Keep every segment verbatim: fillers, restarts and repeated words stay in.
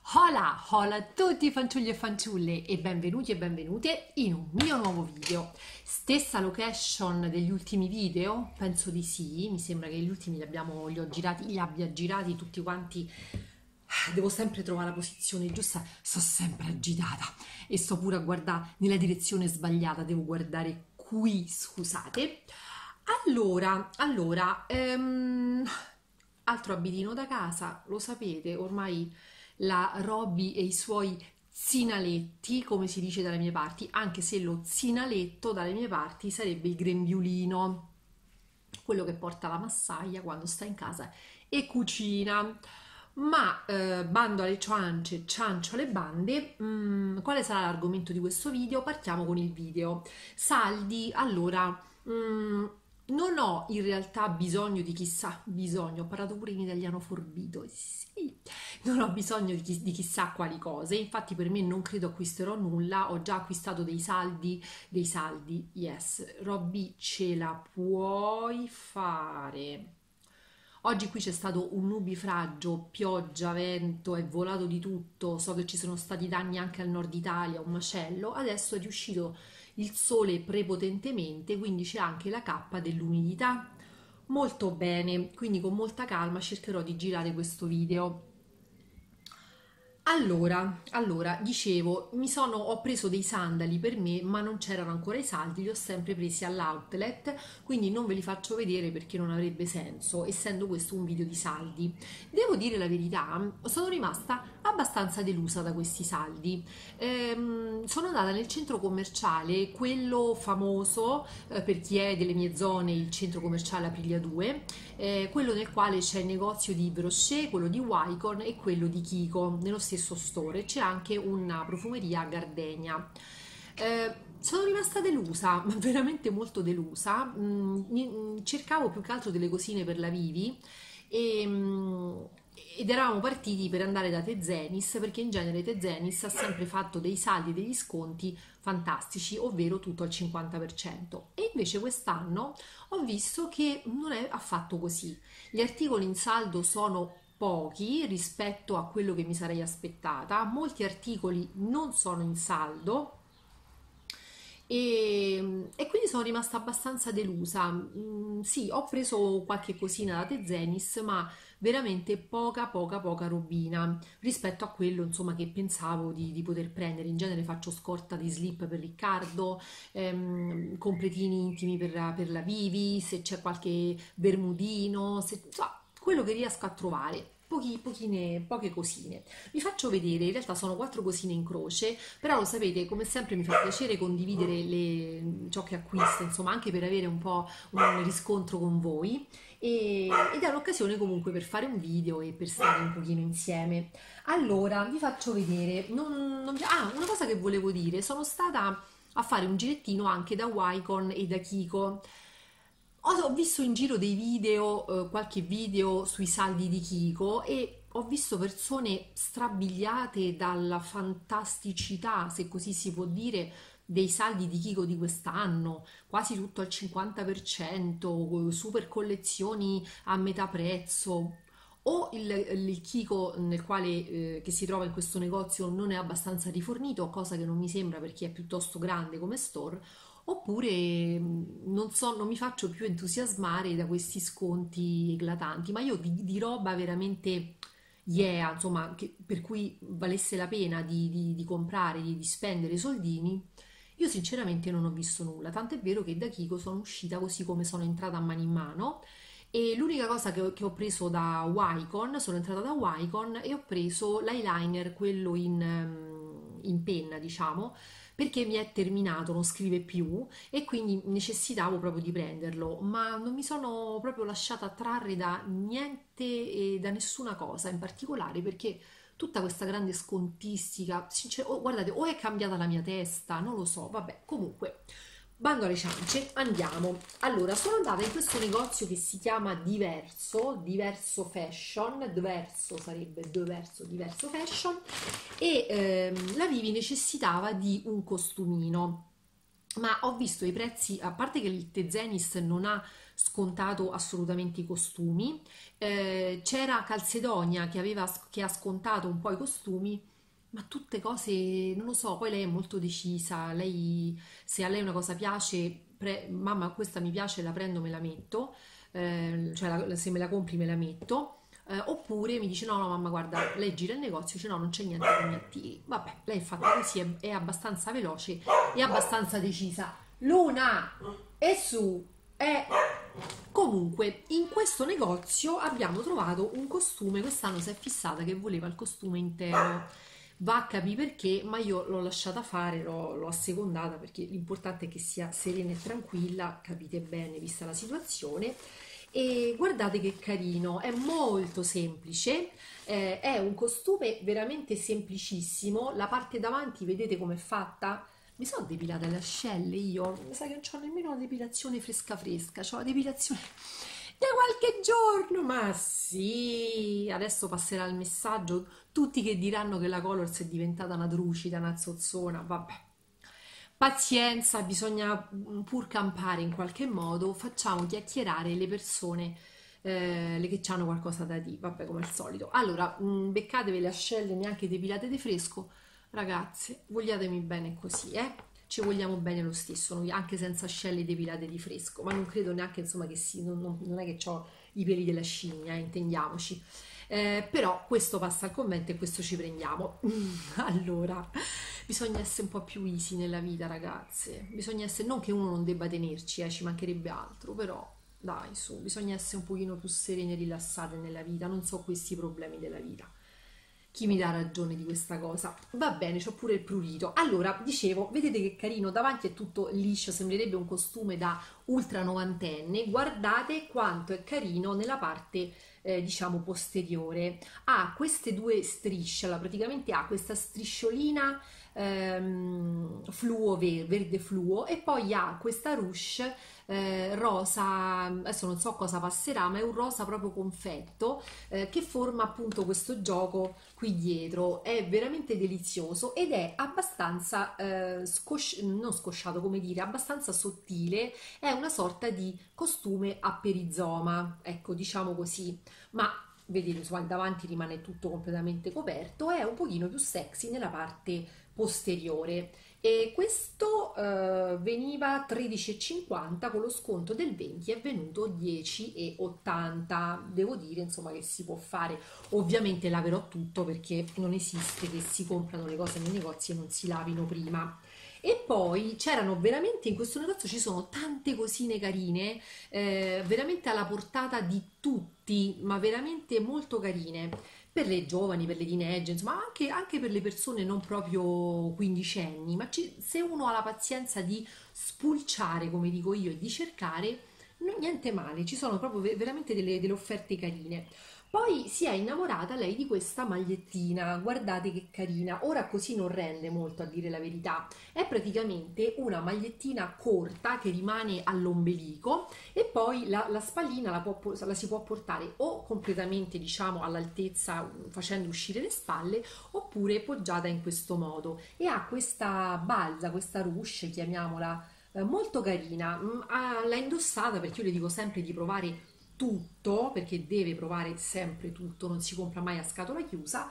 Hola, hola a tutti fanciulli e fanciulle e benvenuti e benvenute in un mio nuovo video. Stessa location degli ultimi video? Penso di sì, mi sembra che gli ultimi li abbiamo, li ho girati, li abbia girati tutti quanti. Devo sempre trovare la posizione giusta, sto sempre agitata e sto pure a guardare nella direzione sbagliata, devo guardare qui, scusate. Allora, allora, ehm, altro abitino da casa, lo sapete, ormai la Robby e i suoi zinaletti, come si dice dalle mie parti, anche se lo zinaletto dalle mie parti sarebbe il grembiulino, quello che porta la massaia quando sta in casa e cucina. Ma eh, bando alle ciance, ciancio alle bande, mm, quale sarà l'argomento di questo video? Partiamo con il video. Saldi, allora, mm, non ho in realtà bisogno di chissà, bisogno, ho parlato pure in italiano forbito, sì, non ho bisogno di, chi- di chissà quali cose, infatti per me non credo acquisterò nulla, ho già acquistato dei saldi, dei saldi, yes, Robby ce la puoi fare. Oggi qui c'è stato un nubifragio, pioggia, vento, è volato di tutto, so che ci sono stati danni anche al nord Italia, un macello, adesso è riuscito il sole prepotentemente, quindi c'è anche la cappa dell'umidità. Molto bene, quindi con molta calma cercherò di girare questo video. Allora, allora, dicevo, mi sono, ho preso dei sandali per me, ma non c'erano ancora i saldi, li ho sempre presi all'outlet, quindi non ve li faccio vedere perché non avrebbe senso, essendo questo un video di saldi. Devo dire la verità, sono rimasta abbastanza delusa da questi saldi. Ehm, sono andata nel centro commerciale, quello famoso, eh, per chi è delle mie zone, il centro commerciale Aprilia due, eh, quello nel quale c'è il negozio di Brochet, quello di Wycon e quello di Kiko nello stesso store. C'è anche una profumeria a Gardenia. Eh, sono rimasta delusa, ma veramente molto delusa. Mm, mi- cercavo più che altro delle cosine per la Vivi e, mm, ed eravamo partiti per andare da Tezenis perché in genere Tezenis ha sempre fatto dei saldi e degli sconti fantastici, ovvero tutto al cinquanta per cento. E invece quest'anno ho visto che non è affatto così. Gli articoli in saldo sono pochi rispetto a quello che mi sarei aspettata, molti articoli non sono in saldo e, e quindi sono rimasta abbastanza delusa. Mm, sì, ho preso qualche cosina da Tezenis, ma veramente poca, poca, poca robina rispetto a quello, insomma, che pensavo di, di poter prendere. In genere faccio scorta di slip per Riccardo, ehm, completini intimi per, per la Vivi, se c'è qualche bermudino, se, insomma, quello che riesco a trovare. Pochi, pochine, poche cosine. Vi faccio vedere, in realtà sono quattro cosine in croce, però lo sapete, come sempre mi fa piacere condividere le- ciò che acquisto, insomma, anche per avere un po' un riscontro con voi e, ed è un'occasione comunque per fare un video e per stare un pochino insieme. Allora, vi faccio vedere, non- non- ah, una cosa che volevo dire, sono stata a fare un girettino anche da Wycon e da Kiko. Ho, ho visto in giro dei video, eh, qualche video sui saldi di Kiko e ho visto persone strabiliate dalla fantasticità, se così si può dire, dei saldi di Kiko di quest'anno, quasi tutto al cinquanta per cento, super collezioni a metà prezzo. O il, il Kiko nel quale, eh, che si trova in questo negozio non è abbastanza rifornito, cosa che non mi sembra perché è piuttosto grande come store, oppure mh, non so, non mi faccio più entusiasmare da questi sconti eclatanti, ma io di, di roba veramente yeah, insomma, che- per cui valesse la pena di, di- di comprare, di, di spendere i soldini, io sinceramente non ho visto nulla, tant'è vero che da Kiko sono uscita così come sono entrata a mano in mano e l'unica cosa che ho, che ho preso da Wycon, sono entrata da Wycon e ho preso l'eyeliner, quello in, ehm, in penna, diciamo, perché mi è terminato, non scrive più e quindi necessitavo proprio di prenderlo, ma non mi sono proprio lasciata trarre da niente e da nessuna cosa in particolare perché tutta questa grande scontistica, sincer- oh, guardate, o è cambiata la mia testa, non lo so, vabbè, comunque. Bando alle ciance, andiamo. Allora, sono andata in questo negozio che si chiama Diverso, Diverso Fashion, Diverso sarebbe Diverso, Diverso Fashion, e ehm, la Vivi necessitava di un costumino. Ma ho visto i prezzi, a parte che il Tezenis non ha scontato assolutamente i costumi. Eh, c'era Calzedonia che aveva, che ha scontato un po' i costumi, ma tutte cose, non lo so, poi lei è molto decisa, lei, se a lei una cosa piace, pre- mamma questa mi piace, la prendo, me la metto, eh, cioè la- se me la compri me la metto. Eh, oppure mi dice no, no mamma guarda, lei gira il negozio, dice no non c'è niente che mi attiri. Vabbè, lei è fatta così, è, è abbastanza veloce e abbastanza decisa. Luna, e su, è... Comunque, in questo negozio abbiamo trovato un costume, quest'anno si è fissata che voleva il costume intero. Va a capire perché, ma io l'ho lasciata fare, l'ho, l'ho assecondata perché l'importante è che sia serena e tranquilla, capite bene, vista la situazione. E guardate che carino, è molto semplice, eh, è un costume veramente semplicissimo. La parte davanti, vedete com'è fatta? Mi sono depilata le ascelle io, mi sa che non ho nemmeno una depilazione fresca fresca, ho la depilazione da qualche giorno, ma sì, adesso passerà il messaggio, tutti che diranno che la Colors è diventata una trucida, una zozzona, vabbè. Pazienza, bisogna mm, pur campare in qualche modo, facciamo chiacchierare le persone eh, le che hanno qualcosa da dire, vabbè come al solito. Allora, mm, beccatevi le ascelle neanche depilate di fresco, ragazze, vogliatemi bene così, eh? Ci vogliamo bene lo stesso, noi, anche senza ascelle depilate di fresco, ma non credo neanche insomma che si, non, non- non è che ho i peli della scimmia, eh, intendiamoci. Eh, però questo passa al commento e questo ci prendiamo. Allora, bisogna essere un po' più easy nella vita, ragazze. Bisogna essere, non che uno non debba tenerci, eh, ci mancherebbe altro, però dai, su, bisogna essere un pochino più serene e rilassate nella vita, non so questi problemi della vita. Chi mi dà ragione di questa cosa? Va bene, c'ho pure il prurito. Allora, dicevo, vedete che carino, davanti è tutto liscio, sembrerebbe un costume da ultra novantenne. Guardate quanto è carino nella parte, eh, diciamo, posteriore. Ha queste due strisce, allora praticamente ha questa strisciolina ehm, fluo, ver- verde fluo, e poi ha questa ruche eh, rosa, adesso non so cosa passerà, ma è un rosa proprio confetto eh, che forma appunto questo gioco qui dietro. È veramente delizioso ed è abbastanza eh, scosci- non scosciato, come dire, abbastanza sottile. È una sorta di costume a perizoma, ecco, diciamo così, ma vedete, insomma, il davanti rimane tutto completamente coperto, è un pochino più sexy nella parte posteriore. E questo eh, veniva tredici e cinquanta, con lo sconto del venti è venuto dieci e ottanta. Devo dire insomma che si può fare. Ovviamente laverò tutto perché non esiste che si comprano le cose nei negozi e non si lavino prima. E poi c'erano veramente, in questo negozio ci sono tante cosine carine, eh, veramente alla portata di tutti, ma veramente molto carine. Per le giovani, per le teenager, insomma, anche, anche per le persone non proprio quindicenni, ma ci- se uno ha la pazienza di spulciare, come dico io, e di cercare, no- niente male, ci sono proprio ve- veramente delle, delle offerte carine. Poi si è innamorata lei di questa magliettina, guardate che carina. Ora così non rende molto, a dire la verità. È praticamente una magliettina corta che rimane all'ombelico e poi la, la spallina la, può- la si può portare o completamente, diciamo, all'altezza, facendo uscire le spalle, oppure poggiata in questo modo. E ha questa balza, questa ruche, chiamiamola, eh, molto carina. Mm, ah, l'ha indossata perché io le dico sempre di provare tutto, perché deve provare sempre tutto, non si compra mai a scatola chiusa,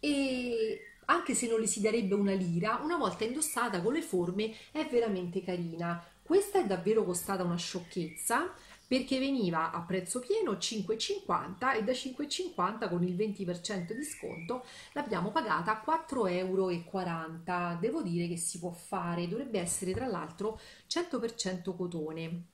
e anche se non le si darebbe una lira, una volta indossata con le forme è veramente carina. Questa è davvero costata una sciocchezza perché veniva a prezzo pieno cinque e cinquanta, e da cinque e cinquanta con il venti per cento di sconto l'abbiamo pagata quattro euro e quaranta. Devo dire che si può fare, dovrebbe essere tra l'altro cento per cento cotone.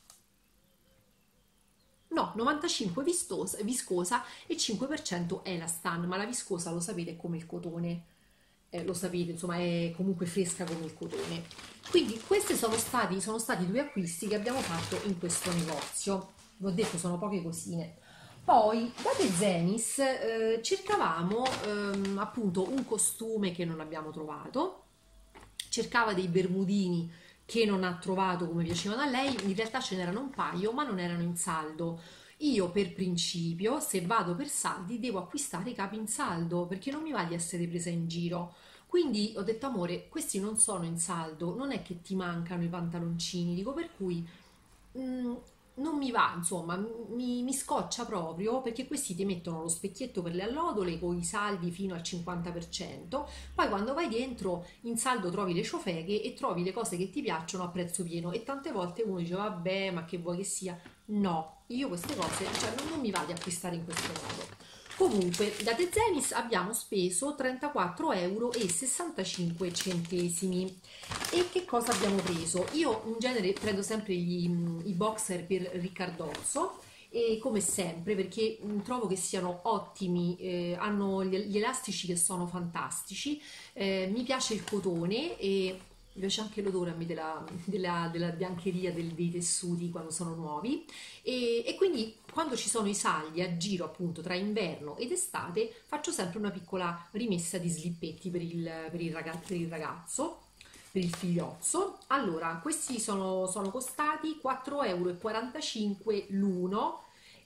No, novantacinque vistosa- viscosa e cinque per cento elastan, ma la viscosa lo sapete è come il cotone, eh, lo sapete, insomma è comunque fresca come il cotone. Quindi questi sono stati, sono stati due acquisti che abbiamo fatto in questo negozio. Vi ho detto, sono poche cosine. Poi da De Zenis eh, cercavamo ehm, appunto un costume che non abbiamo trovato, cercava dei bermudini che non ha trovato come piacevano a lei, in realtà ce n'erano un paio, ma non erano in saldo. Io per principio, se vado per saldi, devo acquistare i capi in saldo perché non mi va di essere presa in giro. Quindi ho detto, amore, questi non sono in saldo, non è che ti mancano i pantaloncini, dico per cui mm, non mi va, insomma, mi, mi scoccia proprio perché questi ti mettono lo specchietto per le allodole con i saldi fino al cinquanta per cento, poi quando vai dentro in saldo trovi le ciofeghe e trovi le cose che ti piacciono a prezzo pieno e tante volte uno dice vabbè ma che vuoi che sia, no, io queste cose cioè, non, non mi va di acquistare in questo modo. Comunque, da De Zenis abbiamo speso trentaquattro euro e sessantacinque centesimi. E che cosa abbiamo preso? Io in genere prendo sempre gli, i boxer per Riccardozzo e come sempre perché mh, trovo che siano ottimi, eh, hanno gli, gli elastici che sono fantastici, eh, mi piace il cotone e mi piace anche l'odore a me della, della- della biancheria del- dei tessuti quando sono nuovi e, e quindi quando ci sono i saldi a giro appunto tra inverno ed estate faccio sempre una piccola rimessa di slippetti per il, per il raga- per il ragazzo, per il figliozzo. Allora, questi sono, sono costati quattro euro e quarantacinque l'uno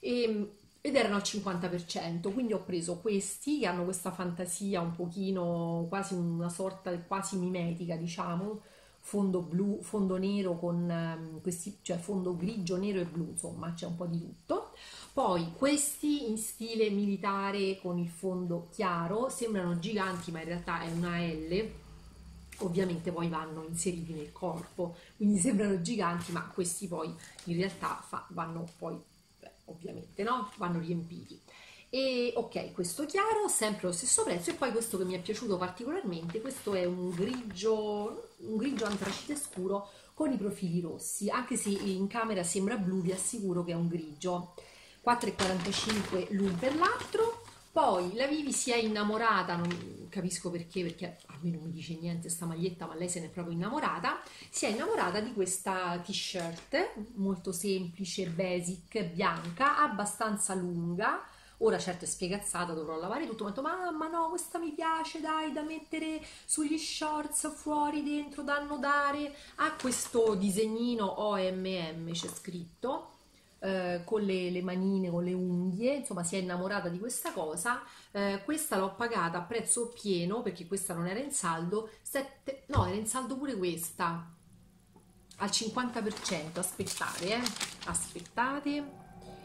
e- ed erano al cinquanta per cento, quindi ho preso questi che hanno questa fantasia un pochino, quasi una sorta quasi mimetica, diciamo, fondo blu, fondo nero con ehm, questi, cioè fondo grigio, nero e blu, insomma, c'è un po' di tutto. Poi questi in stile militare con il fondo chiaro, sembrano giganti, ma in realtà è una L. Ovviamente poi vanno inseriti nel corpo, quindi sembrano giganti, ma questi poi in realtà fa- vanno poi, beh, ovviamente, no? Vanno riempiti. E ok, questo chiaro, sempre lo stesso prezzo, e poi questo che mi è piaciuto particolarmente, questo è un grigio, un grigio antracite scuro con i profili rossi, anche se in camera sembra blu, vi assicuro che è un grigio. quattro e quarantacinque l'un per l'altro. Poi la Vivi si è innamorata, non capisco perché, perché a me non mi dice niente sta maglietta, ma lei se n'è proprio innamorata. Si è innamorata di questa t-shirt molto semplice, basic, bianca, abbastanza lunga. Ora certo è spiegazzata, dovrò lavare tutto, ma ho detto mamma no, questa mi piace, dai, da mettere sugli shorts, fuori, dentro, da annodare. Ha questo disegnino O M M, c'è scritto, eh, con le, le manine, con le unghie, insomma si è innamorata di questa cosa. Eh, questa l'ho pagata a prezzo pieno perché questa non era in saldo, sette, no, era in saldo pure questa, al cinquanta per cento, aspettate, eh, aspettate.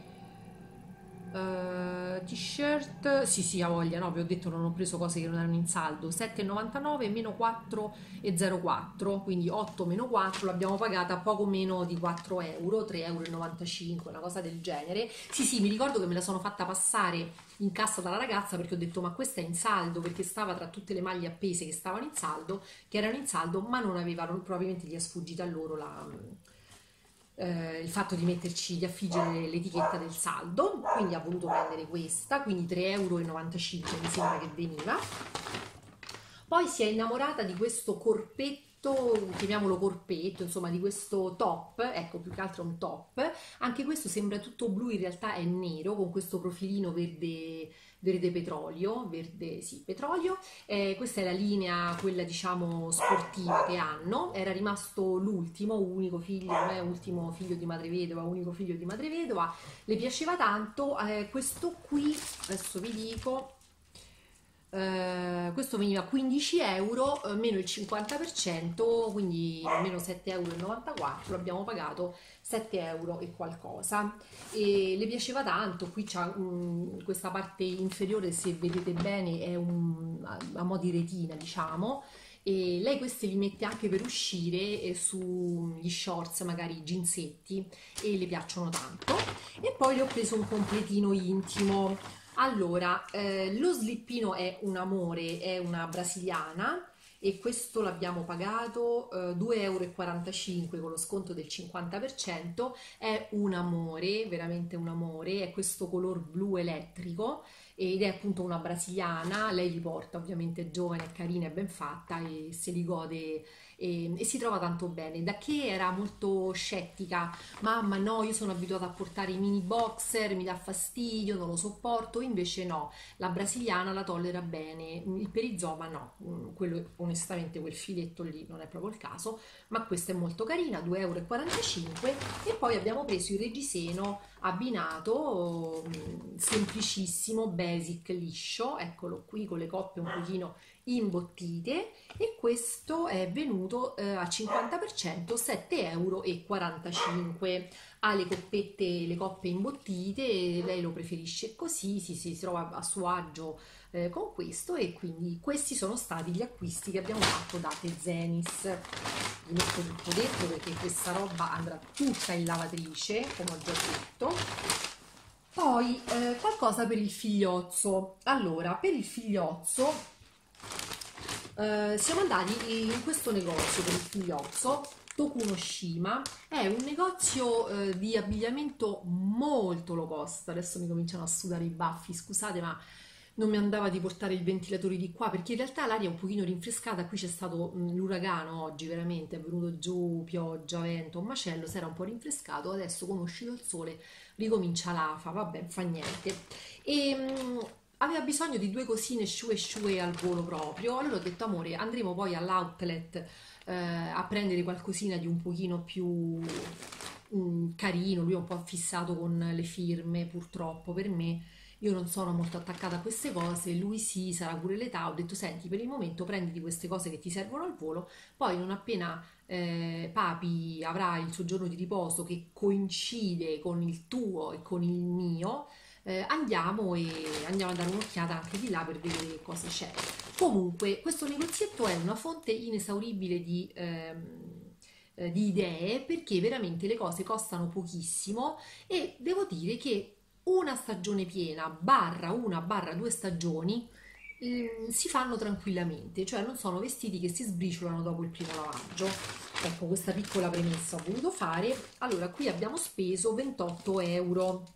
Uh, t-shirt, sì sì, ha voglia, no, vi ho detto non ho preso cose che non erano in saldo, sette e novantanove meno quattro e zero quattro, quindi otto meno quattro l'abbiamo pagata poco meno di quattro euro, tre euro e novantacinque, una cosa del genere. Sì sì, mi ricordo che me la sono fatta passare in cassa dalla ragazza perché ho detto ma questa è in saldo, perché stava tra tutte le maglie appese che stavano in saldo, che erano in saldo, ma non avevano, probabilmente gli è sfuggita a loro la eh, il fatto di metterci, di affliggere l'etichetta del saldo, quindi ha voluto prendere questa, quindi tre euro e novantacinque mi sembra che veniva. Poi si è innamorata di questo corpetto, chiamiamolo corpetto, insomma di questo top, ecco più che altro un top, anche questo sembra tutto blu, in realtà è nero con questo profilino verde, verde petrolio, verde sì, petrolio. Eh, questa è la linea, quella diciamo sportiva che hanno, era rimasto l'ultimo, unico figlio, non è ultimo figlio di madre vedova, unico figlio di madre vedova, le piaceva tanto, eh, questo qui, adesso vi dico, eh, questo veniva quindici euro, eh, meno il cinquanta per cento, quindi meno sette euro e novantaquattro, l'abbiamo pagato sette euro e qualcosa. E le piaceva tanto, qui c'è questa parte inferiore, se vedete bene, è un, a, a mo' di retina, diciamo, e lei questi li mette anche per uscire eh, sugli shorts, magari jeansetti, e le piacciono tanto. E poi le ho preso un completino intimo. Allora, eh, lo slippino è un amore, è una brasiliana e questo l'abbiamo pagato eh, due euro e quarantacinque con lo sconto del cinquanta per cento. È un amore, veramente un amore, è questo color blu elettrico ed è appunto una brasiliana. Lei li porta, ovviamente è giovane, è carina, è ben fatta e se li gode e, e si trova tanto bene. Da che era molto scettica, mamma no, io sono abituata a portare i mini boxer, mi dà fastidio, non lo sopporto, invece no, la brasiliana la tollera bene, il perizoma no, mm, quello onestamente quel filetto lì non è proprio il caso, ma questa è molto carina, due euro e quarantacinque. E poi abbiamo preso il reggiseno abbinato, mm, semplicissimo, basic, liscio, eccolo qui con le coppe un pochino imbottite, e questo è venuto venuto eh, al cinquanta per cento sette euro e quarantacinque. Ha le coppette, le coppe imbottite, lei lo preferisce così, si, si trova a suo agio eh, con questo, e quindi questi sono stati gli acquisti che abbiamo fatto da Tezenis. Vi metto tutto dentro perché questa roba andrà tutta in lavatrice, come ho già detto. Poi eh, qualcosa per il figliozzo. Allora, per il figliozzo eh, siamo andati in questo negozio per il figliozzo, Tokunoshima. È un negozio eh, di abbigliamento molto low cost. Adesso mi cominciano a sudare i baffi, scusate, ma non mi andava di portare il ventilatore di qua perché in realtà l'aria è un pochino rinfrescata. Qui c'è stato mh, l'uragano oggi, veramente è venuto giù pioggia, vento, un macello, si era un po' rinfrescato. Adesso con uscito il sole ricomincia l'afa, vabbè, fa niente. E mh, aveva bisogno di due cosine shue shue al volo proprio. Allora ho detto, amore, andremo poi all'outlet eh, a prendere qualcosina di un pochino più mh, carino. Lui è un po' fissato con le firme, purtroppo per me. Io non sono molto attaccata a queste cose, lui sì, sarà pure l'età. Ho detto, senti, per il momento prenditi queste cose che ti servono al volo, poi non appena eh, papi avrà il suo giorno di riposo che coincide con il tuo e con il mio, eh, andiamo e andiamo a dare un'occhiata anche di là per vedere che cosa c'è. Comunque, questo negozietto è una fonte inesauribile di... ehm, eh, di idee, perché veramente le cose costano pochissimo, e devo dire che una stagione piena barra una barra due stagioni mm, si fanno tranquillamente, cioè non sono vestiti che si sbriciolano dopo il primo lavaggio. Ecco, questa piccola premessa ho voluto fare. Allora, qui abbiamo speso ventotto euro.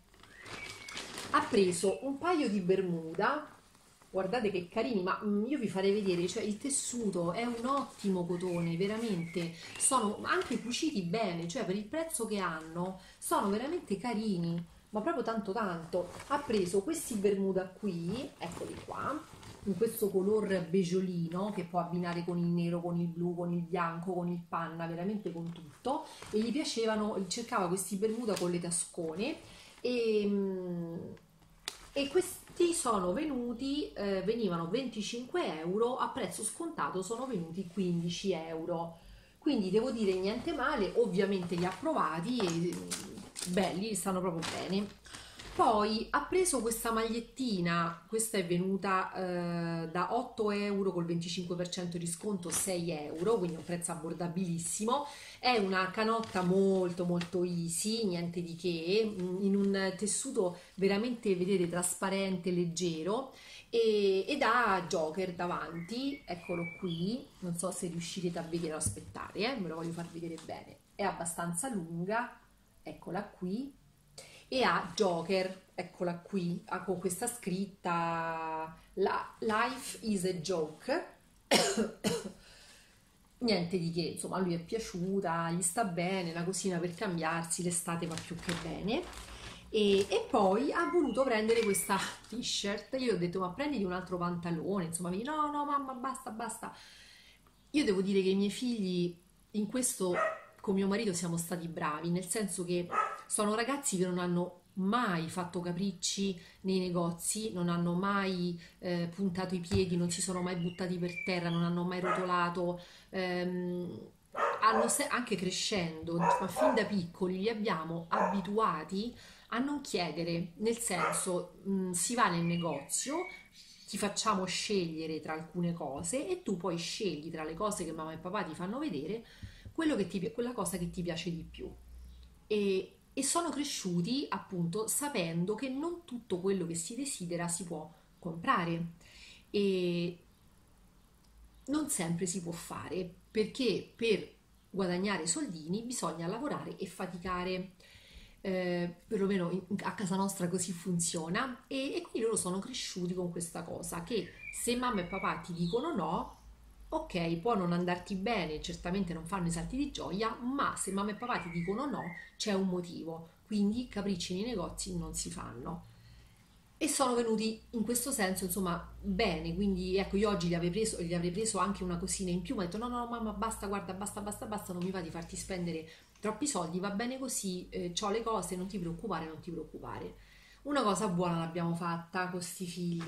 Ha preso un paio di bermuda, guardate che carini, ma mm, io vi farei vedere, cioè il tessuto è un ottimo cotone, veramente, sono anche cuciti bene, cioè per il prezzo che hanno sono veramente carini, ma proprio tanto tanto. Ha preso questi bermuda qui, eccoli qua, in questo color beggiolino che può abbinare con il nero, con il blu, con il bianco, con il panna, veramente con tutto, e gli piacevano, cercava questi bermuda con le tascone. E, mm, e questi sono venuti, eh, venivano venticinque euro, a prezzo scontato sono venuti quindici euro. Quindi devo dire niente male, ovviamente li ha provati e mm, belli, stanno proprio bene. Poi ha preso questa magliettina, questa è venuta eh, da otto euro col venticinque per cento di sconto, sei euro, quindi un prezzo abbordabilissimo. È una canotta molto molto easy, niente di che, mm, in un tessuto veramente, vedete, trasparente, leggero, e, ed ha Joker davanti, eccolo qui, non so se riuscirete a vedere, aspettare, eh, me lo voglio far vedere bene. È abbastanza lunga, eccola qui, e ha Joker, eccola qui, ha con questa scritta la Life is a joke. Niente di che, insomma, a lui è piaciuta, gli sta bene, una cosina per cambiarsi, l'estate va più che bene. E, e poi ha voluto prendere questa t-shirt. Io gli ho detto, ma prenditi un altro pantalone, insomma, mi dice, no, no, mamma, basta, basta. Io devo dire che i miei figli in questo con mio marito siamo stati bravi, nel senso che sono ragazzi che non hanno mai fatto capricci nei negozi, non hanno mai eh, puntato i piedi, non si sono mai buttati per terra, non hanno mai rotolato, ehm, hanno se- anche crescendo, ma fin da piccoli li abbiamo abituati a non chiedere, nel senso, mh, si va nel negozio, ti facciamo scegliere tra alcune cose e tu poi scegli tra le cose che mamma e papà ti fanno vedere quello che ti, pi- quella cosa che ti piace di più. E, e sono cresciuti appunto sapendo che non tutto quello che si desidera si può comprare, e non sempre si può fare, perché per guadagnare soldini bisogna lavorare e faticare. Eh, perlomeno in- a casa nostra così funziona, e, e quindi loro sono cresciuti con questa cosa che se mamma e papà ti dicono no, ok, può non andarti bene, certamente non fanno i salti di gioia, ma se mamma e papà ti dicono no, c'è un motivo, quindi capricci nei negozi non si fanno. E sono venuti in questo senso, insomma, bene. Quindi ecco, io oggi gli avrei preso, gli avrei preso anche una cosina in più, ma ho detto no, no, mamma, basta, guarda, basta, basta, basta, non mi va di farti spendere troppi soldi, va bene così, eh, c'ho le cose, non ti preoccupare, non ti preoccupare. Una cosa buona l'abbiamo fatta con sti figli.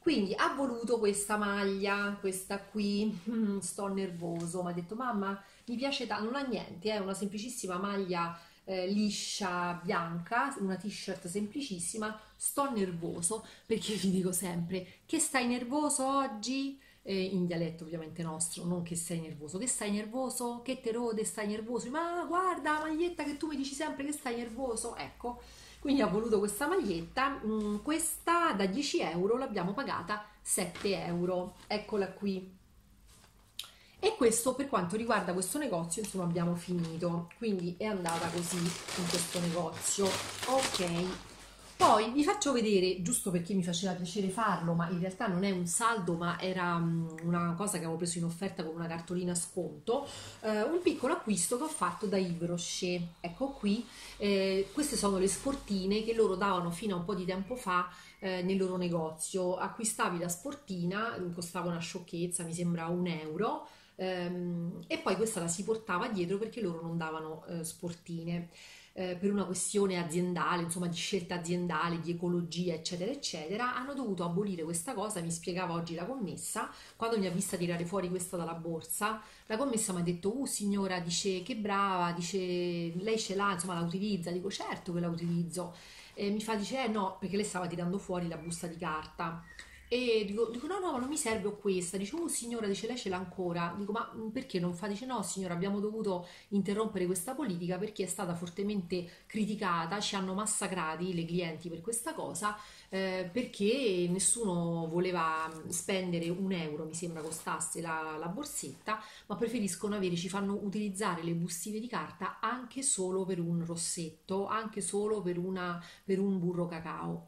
Quindi ha voluto questa maglia, questa qui, mm, sto nervoso, mi ha detto mamma, mi piace tanto, non ha niente, è una semplicissima maglia eh, liscia bianca, una t-shirt semplicissima, sto nervoso, perché vi dico sempre che stai nervoso oggi? Eh, in dialetto ovviamente nostro, non che sei nervoso, che stai nervoso, che te rode, stai nervoso, ma guarda la maglietta che tu mi dici sempre che stai nervoso, ecco, quindi ho voluto questa maglietta. Mm, questa da dieci euro l'abbiamo pagata sette euro, eccola qui. E questo per quanto riguarda questo negozio, insomma, abbiamo finito. Quindi è andata così in questo negozio. Ok. Poi vi faccio vedere, giusto perché mi faceva piacere farlo, ma in realtà non è un saldo, ma era mm, una cosa che avevo preso in offerta con una cartolina sconto, eh, un piccolo acquisto che ho fatto da Yves Rocher. Ecco qui, eh, queste sono le sportine che loro davano fino a un po' di tempo fa eh, nel loro negozio. Acquistavi la sportina, costava una sciocchezza, mi sembra un euro, ehm, e poi questa la si portava dietro perché loro non davano eh, sportine eh, per una questione aziendale, insomma di scelta aziendale, di ecologia, eccetera, eccetera, hanno dovuto abolire questa cosa. Mi spiegava oggi la commessa, quando mi ha vista tirare fuori questa dalla borsa, la commessa mi ha detto, uh signora, dice che brava, dice lei ce l'ha, insomma la utilizza, dico certo che la utilizzo. E mi fa, dice, eh no, perché lei stava tirando fuori la busta di carta. E dico, dico, no, no, non mi serve ho questa. Dice, oh signora, dice, lei ce l'ha ancora. Dico, ma mm, perché non fa? Dice, no signora, abbiamo dovuto interrompere questa politica perché è stata fortemente criticata, ci hanno massacrati le clienti per questa cosa, eh, perché nessuno voleva spendere un euro, mi sembra costasse la, la borsetta, ma preferiscono avere, ci fanno utilizzare le bustine di carta anche solo per un rossetto, anche solo per una, per un burro cacao.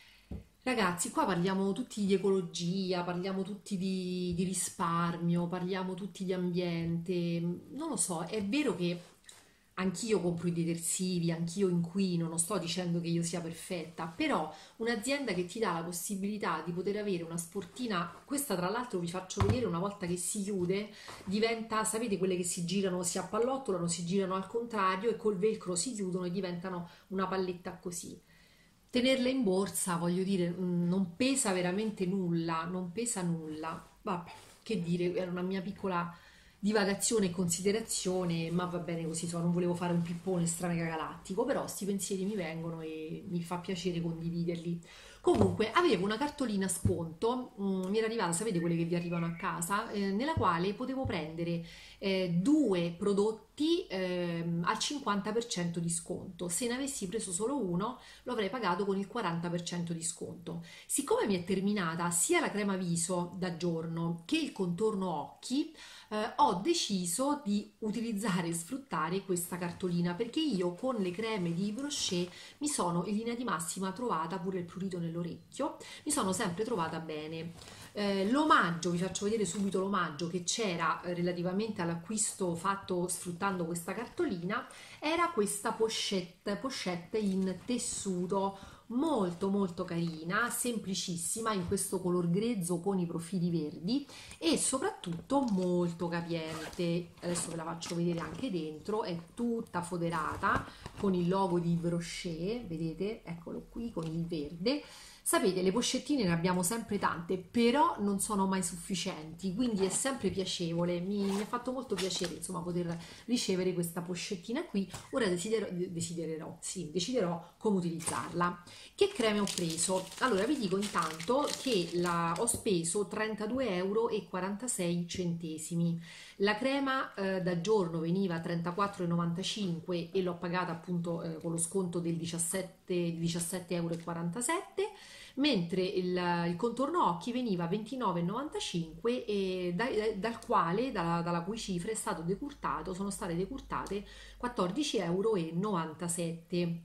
Ragazzi, qua parliamo tutti di ecologia, parliamo tutti di, di risparmio, parliamo tutti di ambiente. Non lo so, è vero che anch'io compro i detersivi, anch'io inquino, non sto dicendo che io sia perfetta, però un'azienda che ti dà la possibilità di poter avere una sportina, questa tra l'altro vi faccio vedere una volta che si chiude, diventa, sapete quelle che si girano, si appallottolano, si girano al contrario e col velcro si chiudono e diventano una palletta così. Tenerle in borsa, voglio dire, mm, non pesa veramente nulla, non pesa nulla. Vabbè, che dire, era una mia piccola divagazione e considerazione, ma va bene così, so, non volevo fare un pippone stramega galattico, però sti pensieri mi vengono e mi fa piacere condividerli. Comunque, avevo una cartolina sconto, mm, mi era arrivata, sapete quelle che vi arrivano a casa, eh, nella quale potevo prendere eh, due prodotti ehm, al cinquanta per cento di sconto. Se ne avessi preso solo uno, lo avrei pagato con il quaranta per cento di sconto. Siccome mi è terminata sia la crema viso da giorno che il contorno occhi, eh, ho deciso di utilizzare e sfruttare questa cartolina perché io con le creme di Yves Rocher mi sono in linea di massima trovata, pure il prurito nell'orecchio, mi sono sempre trovata bene. Eh, l'omaggio, vi faccio vedere subito l'omaggio che c'era eh, relativamente all'acquisto fatto sfruttando questa cartolina, era questa pochette, pochette in tessuto molto molto carina, semplicissima, in questo color grezzo con i profili verdi e soprattutto molto capiente. Adesso ve la faccio vedere anche dentro, è tutta foderata con il logo di Yves Rocher, vedete, eccolo qui con il verde. Sapete, le pochettine ne abbiamo sempre tante, però non sono mai sufficienti, quindi è sempre piacevole, mi, mi ha fatto molto piacere insomma poter ricevere questa pochettina qui. Ora desidero, desidererò, sì, deciderò come utilizzarla. Che creme ho preso? Allora vi dico intanto che la, ho speso trentadue euro e quarantasei centesimi. La crema eh, da giorno veniva a trentaquattro e novantacinque e l'ho pagata appunto eh, con lo sconto del diciassette, diciassette euro e quarantasette, mentre il, il contorno occhi veniva a ventinove e novantacinque e da, dal quale, dalla, dalla cui cifra è stato decurtato, sono state decurtate quattordici euro e novantasette.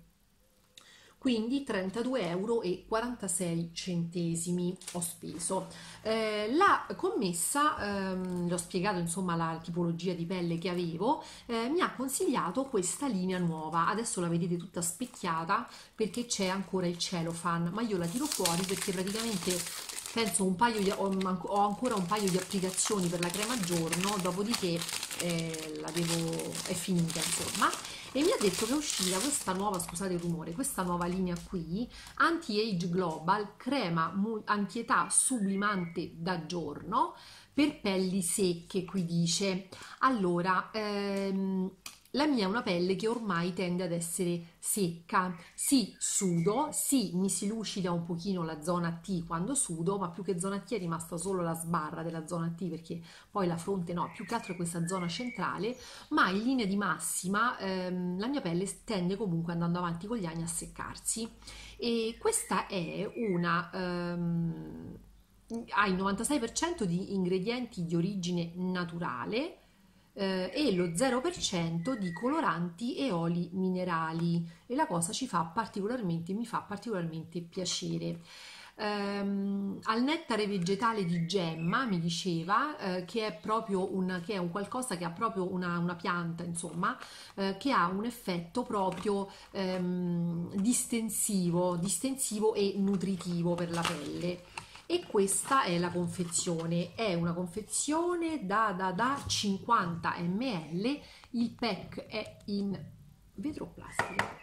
Quindi trentadue euro e quarantasei centesimi ho speso. Eh, la commessa, ehm, le ho spiegato insomma la tipologia di pelle che avevo, eh, mi ha consigliato questa linea nuova. Adesso la vedete tutta specchiata perché c'è ancora il cellophane, ma io la tiro fuori perché praticamente penso un paio di, ho, ho ancora un paio di applicazioni per la crema giorno, dopodiché eh, la devo, è finita insomma. e mi ha detto che è uscita questa nuova, scusate il rumore, questa nuova linea qui, Anti-Age Global, crema mu- antietà sublimante da giorno per pelli secche, qui dice. Allora, ehm, la mia è una pelle che ormai tende ad essere secca. Sì, sudo, sì, mi si lucida un pochino la zona T quando sudo, ma più che zona T è rimasta solo la sbarra della zona T, perché poi la fronte no, più che altro è questa zona centrale, ma in linea di massima ehm, la mia pelle tende comunque andando avanti con gli anni a seccarsi. E questa è una... ehm, ha il novantasei per cento di ingredienti di origine naturale, eh, e lo zero per cento di coloranti e oli minerali, e la cosa ci fa particolarmente, mi fa particolarmente piacere. Ehm, al nettare vegetale di Gemma mi diceva eh, che è proprio un, che è un qualcosa che ha proprio una, una pianta, insomma, eh, che ha un effetto proprio ehm, distensivo, distensivo e nutritivo per la pelle. E questa è la confezione, è una confezione da, da, da cinquanta millilitri, il pack è in vetro o plastica?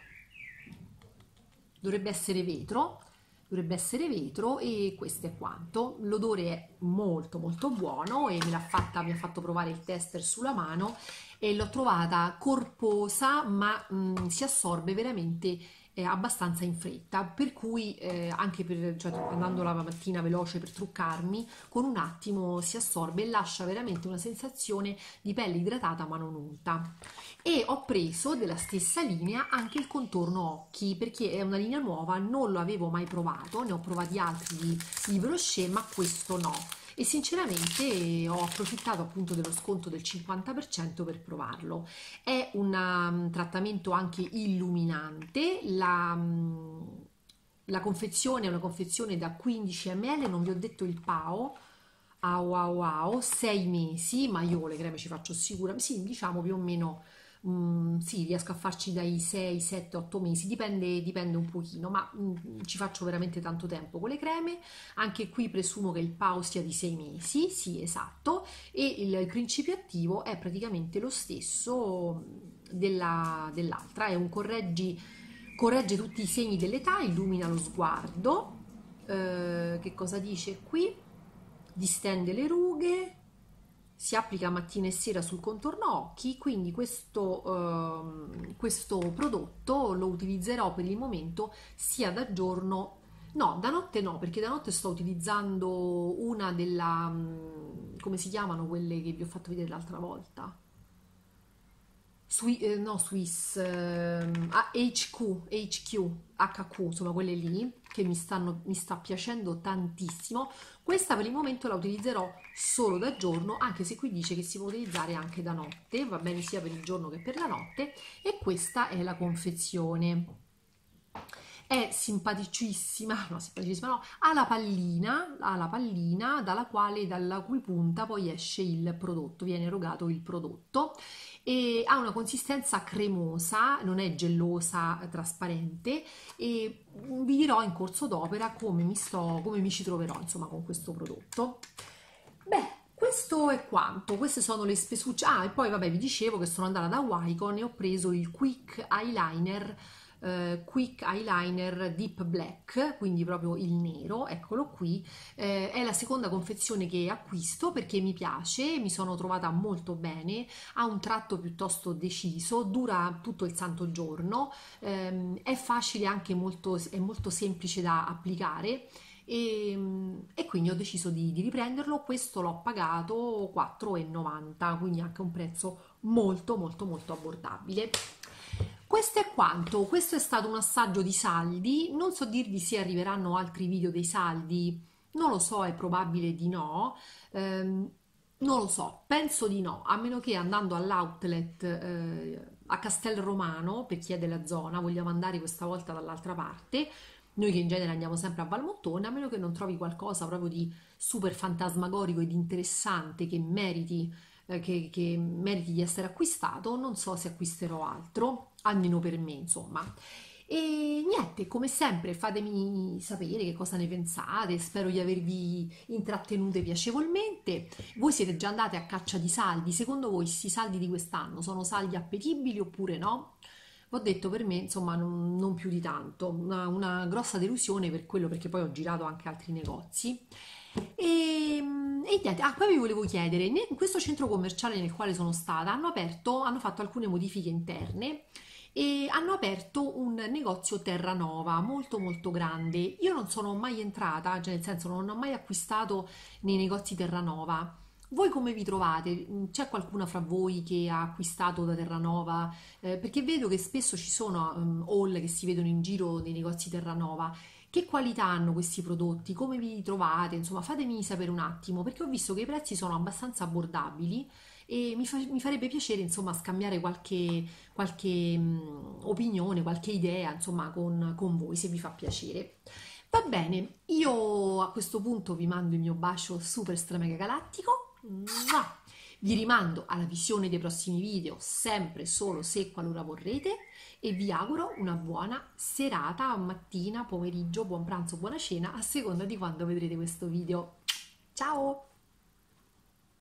Dovrebbe essere vetro, dovrebbe essere vetro e questo è quanto. L'odore è molto molto buono e me l'ha fatta, mi ha fatto provare il tester sulla mano e l'ho trovata corposa, ma mh, si assorbe veramente eh, abbastanza in fretta, per cui eh, anche per, cioè, andando la mattina veloce per truccarmi, con un attimo si assorbe e lascia veramente una sensazione di pelle idratata ma non unta. E ho preso della stessa linea anche il contorno occhi, perché è una linea nuova, non lo avevo mai provato, ne ho provati altri di Yves Rocher, ma questo no. E sinceramente ho approfittato appunto dello sconto del cinquanta per cento per provarlo. È un um, trattamento anche illuminante, la, um, la confezione è una confezione da quindici millilitri, non vi ho detto il P A O, ah wow wow, sei mesi, ma io le creme ci faccio sicuramente, sì, diciamo più o meno, mm, sì, riesco a farci dai sei, sette, otto mesi, dipende, dipende un pochino, ma mm, ci faccio veramente tanto tempo con le creme. Anche qui presumo che il P A O sia di sei mesi, sì, esatto, e il principio attivo è praticamente lo stesso della- dell'altra, è un correggi, corregge tutti i segni dell'età, illumina lo sguardo. Eh, che cosa dice qui? Distende le rughe, si applica mattina e sera sul contorno occhi, quindi questo, ehm, questo prodotto lo utilizzerò per il momento sia da giorno, no, da notte no, perché da notte sto utilizzando una della, mm, come si chiamano quelle che vi ho fatto vedere l'altra volta? Sui- eh, no, Swiss, ehm, ah, H Q, H Q, H Q, insomma quelle lì che mi stanno, mi sta piacendo tantissimo. Questa per il momento la utilizzerò solo da giorno, anche se qui dice che si può utilizzare anche da notte, va bene sia per il giorno che per la notte, e questa è la confezione. È simpaticissima, no, simpaticissima no, ha la pallina, ha la pallina dalla quale, dalla cui punta poi esce il prodotto, viene erogato il prodotto, e ha una consistenza cremosa, non è gellosa, eh, trasparente, e vi dirò in corso d'opera come mi sto, come mi ci troverò, insomma, con questo prodotto. Beh, questo è quanto, queste sono le spesucce. Ah, e poi vabbè, vi dicevo che sono andata da Wycon e ho preso il Quick Eyeliner, eh, Quick Eyeliner Deep Black, quindi proprio il nero, eccolo qui. Eh, è la seconda confezione che acquisto perché mi piace, mi sono trovata molto bene, ha un tratto piuttosto deciso, dura tutto il santo giorno, ehm, è facile, anche molto, è molto semplice da applicare. E, e quindi ho deciso di, di riprenderlo. Questo l'ho pagato quattro e novanta, quindi anche un prezzo molto molto molto abbordabile. Questo è quanto, questo è stato un assaggio di saldi, non so dirvi se arriveranno altri video dei saldi, non lo so, è probabile di no. Ehm, non lo so, penso di no, a meno che andando all'outlet eh, a Castel Romano, per chi è della zona, vogliamo andare questa volta dall'altra parte, noi che in genere andiamo sempre a Valmontone, a meno che non trovi qualcosa proprio di super fantasmagorico ed interessante che meriti, eh, che, che meriti di essere acquistato, non so se acquisterò altro, almeno per me, insomma. E niente, come sempre fatemi sapere che cosa ne pensate, spero di avervi intrattenute piacevolmente. Voi siete già andate a caccia di saldi? Secondo voi questi saldi di quest'anno sono saldi appetibili oppure no? Ho detto per me, insomma, non, non più di tanto, una, una grossa delusione per quello, perché poi ho girato anche altri negozi. E, e niente, ah, poi vi volevo chiedere, ne- in questo centro commerciale nel quale sono stata, hanno aperto, hanno fatto alcune modifiche interne e hanno aperto un negozio Terranova molto molto grande. Io non sono mai entrata, cioè nel senso non ho mai acquistato nei negozi Terranova. Voi come vi trovate? C'è qualcuna fra voi che ha acquistato da Terranova? Eh, perché vedo che spesso ci sono um, haul che si vedono in giro nei negozi Terranova. Che qualità hanno questi prodotti? Come vi trovate? Insomma, fatemi sapere un attimo, perché ho visto che i prezzi sono abbastanza abbordabili e mi, fa- mi farebbe piacere, insomma, scambiare qualche, qualche mh, opinione, qualche idea, insomma, con, con voi, se vi fa piacere. Va bene, io a questo punto vi mando il mio bacio super stra mega galattico. Mua! Vi rimando alla visione dei prossimi video, sempre solo se qualora vorrete, e vi auguro una buona serata, mattina, pomeriggio, buon pranzo, buona cena, a seconda di quando vedrete questo video. Ciao!